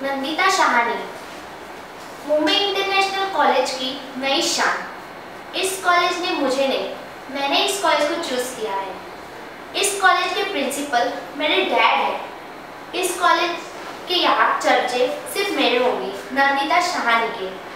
Nandita Shahani, Mumbai International College की नई शान। इस कॉलेज ने मुझे नहीं, मैंने इस कॉलेज को चूज किया है। इस कॉलेज के प्रिंसिपल मेरे डैड हैं। इस कॉलेज के यहाँ चर्चे सिर्फ मेरे होंगे, नंदिता शाहानी के।